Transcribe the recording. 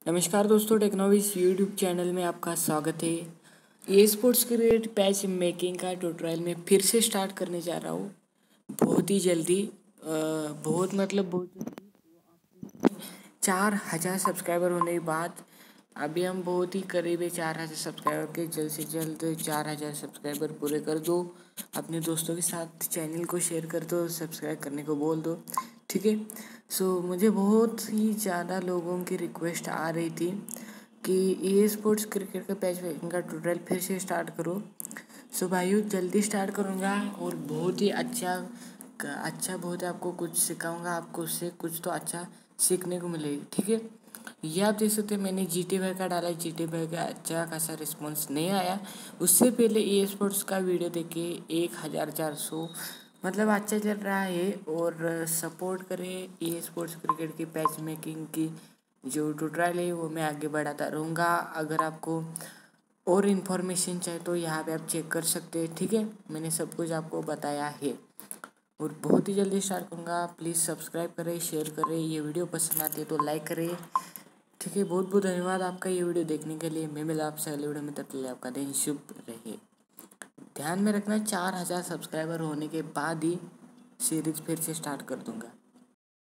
नमस्कार दोस्तों, टेक्नोविस YouTube channel में आपका स्वागत है। ये स्पोर्ट्स क्रिकेट पैच मेकिंग का ट्यूटोरियल मैं फिर से स्टार्ट करने जा रहा हूँ बहुत ही जल्दी। बहुत जल्दी 4000 सब्सक्राइबर होने के बाद अभी हम बहुत ही करीब है 4000 सब्सक्राइबर के। जल्द से जल्द 4000 सब्सक्राइबर पूरे कर दो। अपने दोस्तों के साथ चैनल को शेयर कर दो, सब्सक्राइब करने को बोल दो, ठीक है। मुझे बहुत ही ज़्यादा लोगों की रिक्वेस्ट आ रही थी कि ये स्पोर्ट्स क्रिकेट का पैच मेकिंग का ट्यूटोरियल फिर से स्टार्ट करो। भाइयों जल्दी स्टार्ट करूँगा और बहुत ही अच्छा बहुत आपको कुछ सिखाऊंगा। आपको उससे कुछ तो अच्छा सीखने को मिलेगी, ठीक है। ये आप देख सकते हैं, मैंने जीटी भाई का डाला। जीटी भाई का अच्छा खासा रिस्पॉन्स नहीं आया। उससे पहले ई स्पोर्ट्स का वीडियो देखे 1400 अच्छा चल रहा है। और सपोर्ट करें ई स्पोर्ट्स क्रिकेट की पैच मेकिंग की जो ट्यूटोरियल है वो मैं आगे बढ़ाता रहूँगा। अगर आपको और इन्फॉर्मेशन चाहिए तो यहाँ पे आप चेक कर सकते हैं, ठीक है। मैंने सब कुछ आपको बताया है और बहुत ही जल्दी स्टार्ट करूँगा। प्लीज़ सब्सक्राइब करें, शेयर करें। ये वीडियो पसंद आती है तो लाइक करें, ठीक है। बहुत बहुत धन्यवाद आपका ये वीडियो देखने के लिए। मैं मिला आपसे अगले वीडियो में, तब तक के लिए आपका दिन शुभ रहे। ध्यान में रखना 4000 सब्सक्राइबर होने के बाद ही सीरीज फिर से स्टार्ट कर दूंगा।